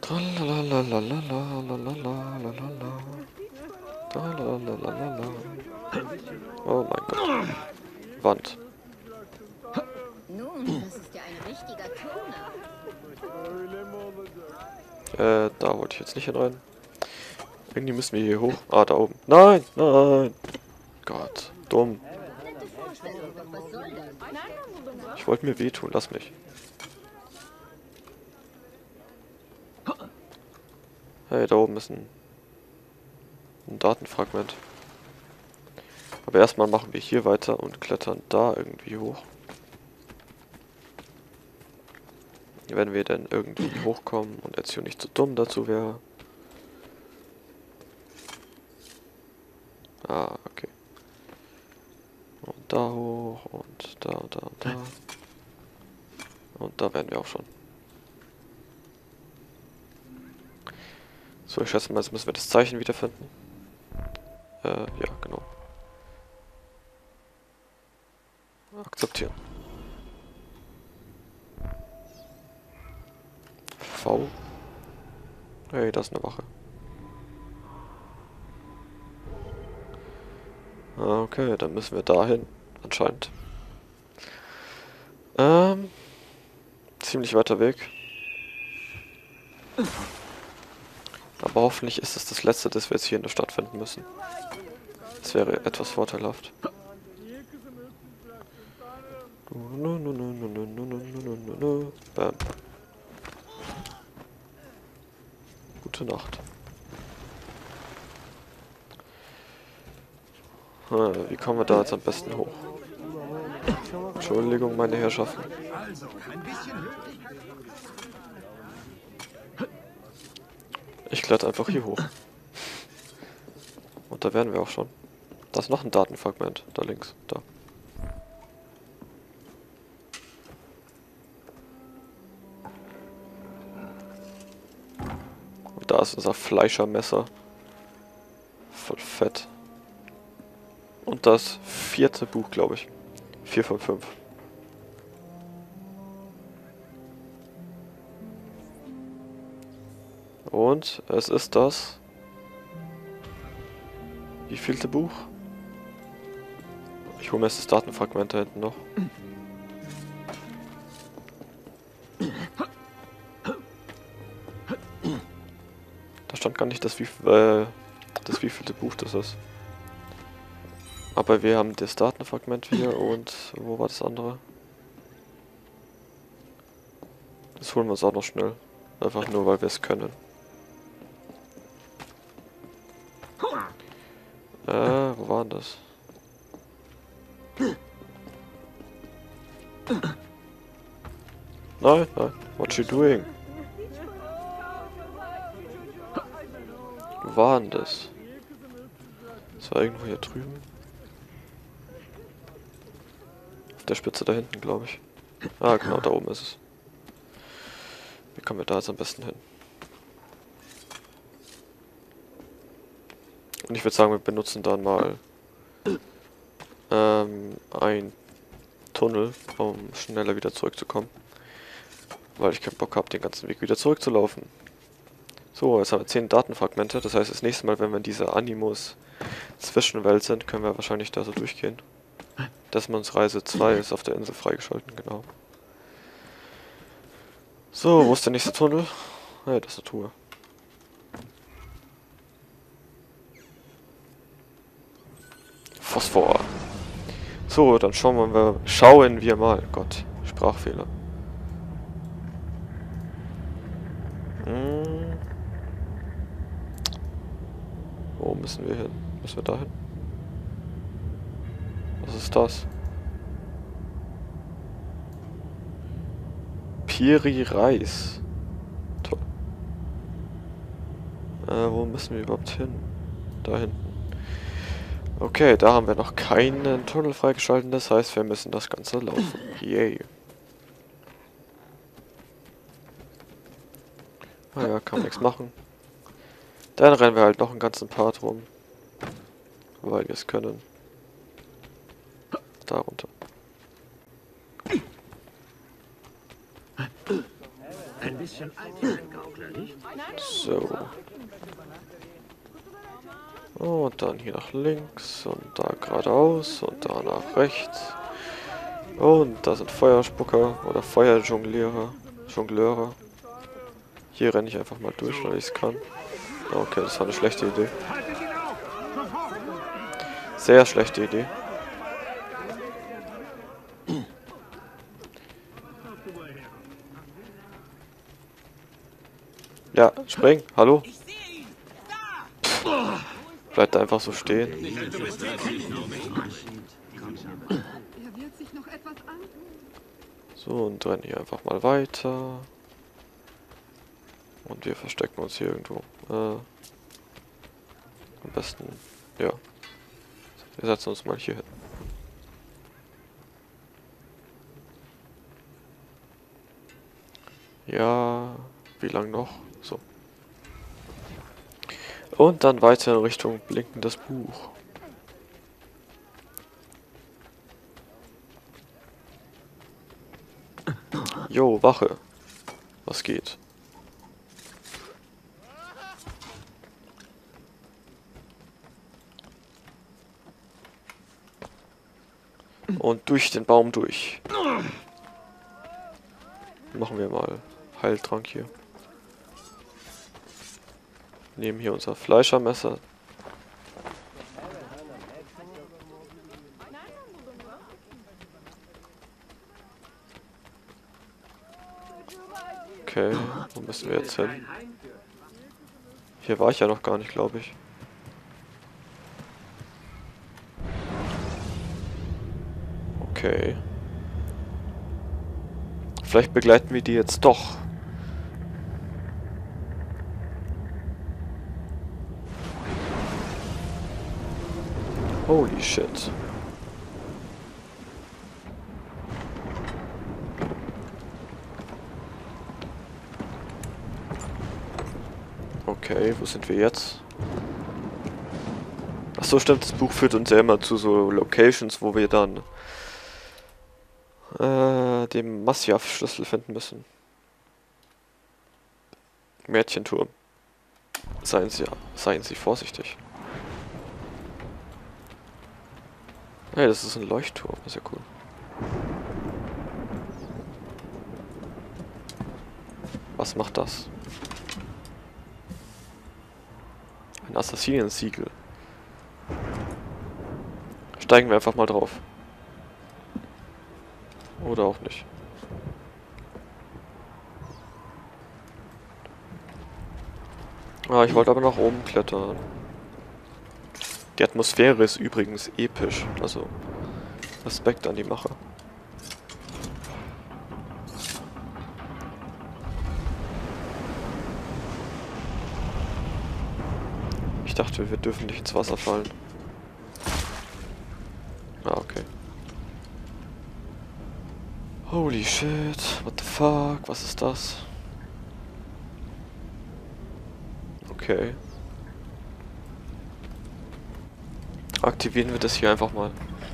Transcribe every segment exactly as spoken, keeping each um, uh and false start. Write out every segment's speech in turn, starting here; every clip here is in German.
Oh mein Gott. Wand. Nun, das ist ja ein richtiger Turner. Äh, da wollte ich jetzt nicht hin rein. Irgendwie müssen wir hier hoch. Ah, da oben. Nein, nein. Gott, dumm. Nette Vorstellung, doch was soll das? Ich wollte mir wehtun, lass mich. Hey, da oben ist ein, ein Datenfragment. Aber erstmal machen wir hier weiter und klettern da irgendwie hoch. Wenn wir denn irgendwie hochkommen und Ezio nicht zu dumm dazu wäre. Ah, okay. Und da hoch und da und da und da. Und da wären wir auch schon. So, ich schätze mal, jetzt müssen wir das Zeichen wiederfinden. Äh, ja, genau. Akzeptieren. V. Hey, da ist eine Wache. Okay, dann müssen wir dahin. Anscheinend. Ähm. Ziemlich weiter Weg. Aber hoffentlich ist es das letzte, das wir jetzt hier in der Stadt finden müssen. Das wäre etwas vorteilhaft. Bam. Gute Nacht. Hm, wie kommen wir da jetzt am besten hoch? Entschuldigung, meine Herrschaften. Ich kletter einfach hier hoch. Und da wären wir auch schon. Da ist noch ein Datenfragment. Da links. Da. Und da ist unser Fleischermesser. Voll fett. Und das vierte Buch, glaube ich. Vier von fünf. Und es ist das... Wie vielte Buch? Ich hole mir jetzt das Datenfragment da hinten noch. Da stand gar nicht, das, wie, äh, das wievielte Buch das ist. Aber wir haben das Datenfragment hier und wo war das andere? Das holen wir uns auch noch schnell. Einfach nur, weil wir es können. Äh, wo war denn das? Nein, nein. What you doing? Wo war denn das? Das war irgendwo hier drüben. Auf der Spitze da hinten, glaube ich. Ah, genau, da oben ist es. Wie kommen wir da jetzt am besten hin? Und ich würde sagen, wir benutzen dann mal ähm, ein Tunnel, um schneller wieder zurückzukommen. Weil ich keinen Bock habe, den ganzen Weg wieder zurückzulaufen. So, jetzt haben wir zehn Datenfragmente. Das heißt, das nächste Mal, wenn wir in dieser Animus-Zwischenwelt sind, können wir wahrscheinlich da so durchgehen. Desmonds Reise zwei ist auf der Insel freigeschalten, genau. So, wo ist der nächste Tunnel? Ja, das ist eine Truhe. Phosphor. So, dann schauen wir, schauen wir mal. Gott, Sprachfehler. Hm. Wo müssen wir hin? Müssen wir da hin? Was ist das? Piri Reis. Toll. Äh, wo müssen wir überhaupt hin? Da hinten. Okay, da haben wir noch keinen Tunnel freigeschaltet, das heißt, wir müssen das Ganze laufen. Yay. Naja, kann man nichts machen. Dann rennen wir halt noch einen ganzen Part rum. Weil wir es können. Da runter. Ein bisschen alt für einen Gaukler, nicht? So. Und dann hier nach links und da geradeaus und da nach rechts. Und da sind Feuerspucker oder Feuerjonglierer. Jongleure. Hier renne ich einfach mal durch, weil ich es kann. Okay, das war eine schlechte Idee. Haltet ihn auf! Sofort! Sehr schlechte Idee. Ja, spring. Hallo? Bleibt einfach so stehen. Er wird sich noch etwas an. So, und rennen hier einfach mal weiter. Und wir verstecken uns hier irgendwo. Äh, am besten, ja. Wir setzen uns mal hier hin. Ja, wie lang noch? So. Und dann weiter in Richtung blinkendes Buch. Jo, Wache. Was geht? Und durch den Baum durch. Machen wir mal Heiltrank hier. Nehmen hier unser Fleischermesser. Okay, wo müssen wir jetzt hin? Hier war ich ja noch gar nicht, glaube ich. Okay. Vielleicht begleiten wir die jetzt doch. Holy shit. Okay, wo sind wir jetzt? Ach so, stimmt, das Buch führt uns ja immer zu so Locations, wo wir dann äh, den Masyaf-Schlüssel finden müssen. Mädchenturm. Seien Sie, seien Sie vorsichtig. Hey, das ist ein Leuchtturm, ist ja cool. Was macht das? Ein Assassinensiegel. Steigen wir einfach mal drauf. Oder auch nicht. Ah, ich wollte aber nach oben klettern. Die Atmosphäre ist übrigens episch. Also, Respekt an die Macher. Ich dachte, wir dürfen nicht ins Wasser fallen. Ah, okay. Holy shit, what the fuck, was ist das? Okay. Aktivieren wir das hier einfach mal.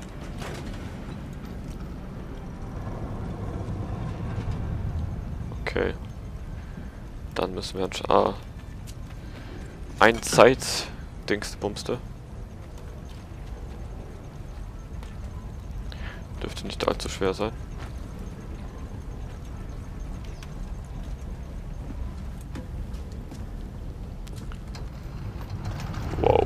Okay. Dann müssen wir ansch- ah. Ein Zeit-Dingsbumste. Dürfte nicht allzu schwer sein. Wow.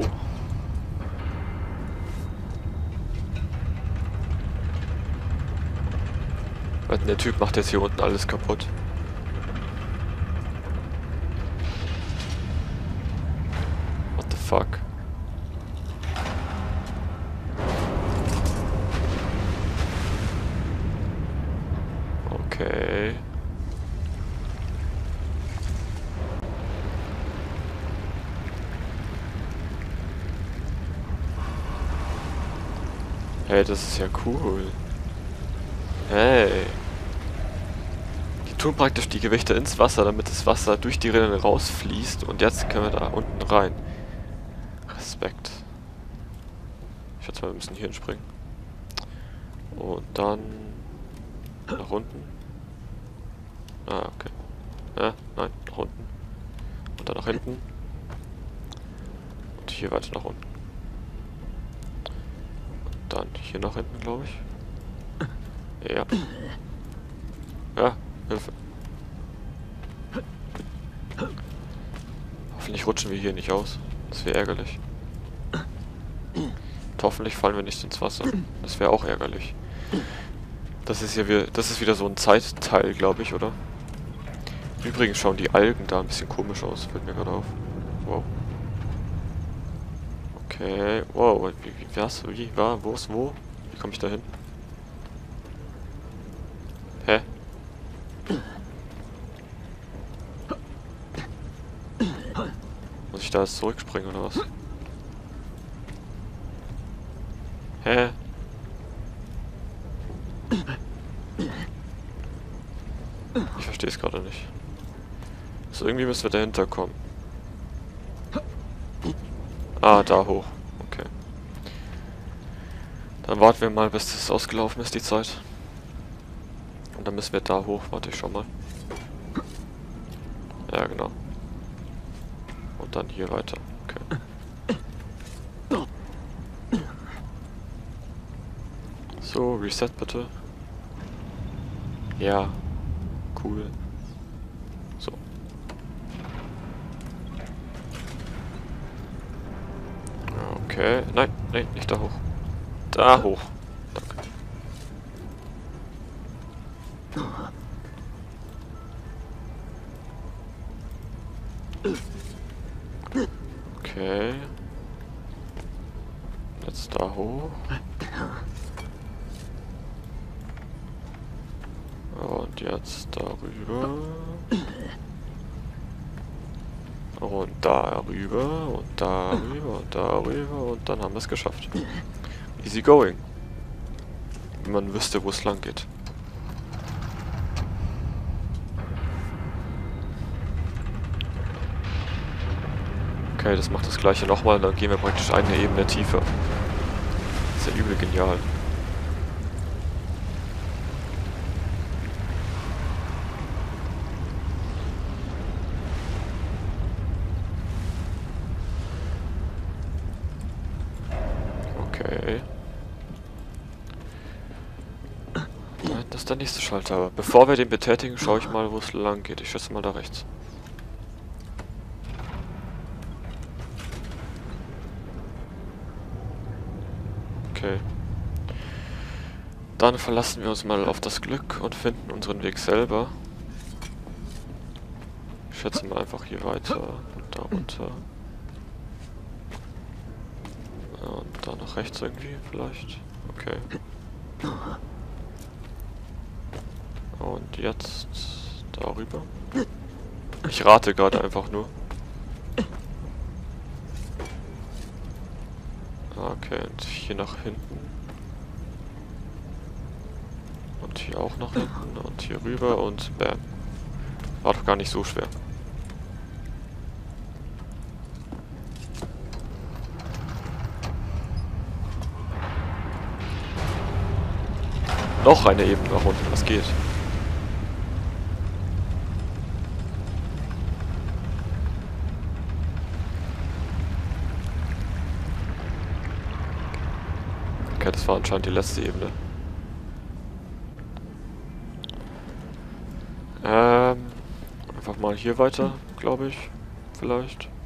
Der Typ macht jetzt hier unten alles kaputt. What the fuck? Okay. Hey, das ist ja cool. Hey. Die tun praktisch die Gewichte ins Wasser, damit das Wasser durch die Rillen rausfließt. Und jetzt können wir da unten rein. Respekt. Ich schätze mal, wir müssen hier hinspringen. Und dann nach unten. Ah, okay. Äh, nein, nach unten. Und dann nach hinten. Und hier weiter nach unten. Und dann hier nach hinten, glaube ich. Ja. Ja, Hilfe. Hoffentlich rutschen wir hier nicht aus. Das wäre ärgerlich. Und hoffentlich fallen wir nicht ins Wasser. Das wäre auch ärgerlich. Das ist ja wieder, das ist wieder so ein Zeitteil, glaube ich, oder? Übrigens schauen die Algen da ein bisschen komisch aus, fällt mir gerade auf. Wow. Okay, wow, wie, wie, was, wie, war, wo ist, wo? Wie komme ich da hin? Hä? Muss ich da jetzt zurückspringen, oder was? Hä? Ich verstehe es gerade nicht. So, irgendwie müssen wir dahinter kommen. Ah, da hoch. Okay. Dann warten wir mal, bis das ausgelaufen ist, die Zeit. Und dann müssen wir da hoch. Warte, ich schau mal. Ja, genau. Und dann hier weiter. Okay. So, Reset bitte. Ja. Cool. So. Okay. Nein, nein, nicht da hoch. Da hoch. Danke. Okay. Jetzt da hoch. Und jetzt darüber. Und darüber. Und darüber. Und darüber. Und dann haben wir es geschafft. Easy going. Wenn man wüsste, wo es lang geht. Okay, das macht das gleiche nochmal. Dann gehen wir praktisch eine Ebene tiefer. Das ist ja übel genial. Okay. Da hinten ist der nächste Schalter. Aber bevor wir den betätigen, schaue ich mal, wo es lang geht. Ich schätze mal da rechts. Okay. Dann verlassen wir uns mal auf das Glück und finden unseren Weg selber. Ich schätze mal einfach hier weiter und da runter. Und da nach rechts irgendwie vielleicht. Okay. Und jetzt darüber. Ich rate gerade einfach nur. Okay, und hier nach hinten. Und hier auch nach hinten. Und hier rüber und bam. War doch gar nicht so schwer. Noch eine Ebene nach unten, was geht? Okay, das war anscheinend die letzte Ebene. Ähm, einfach mal hier weiter, glaube ich. Vielleicht.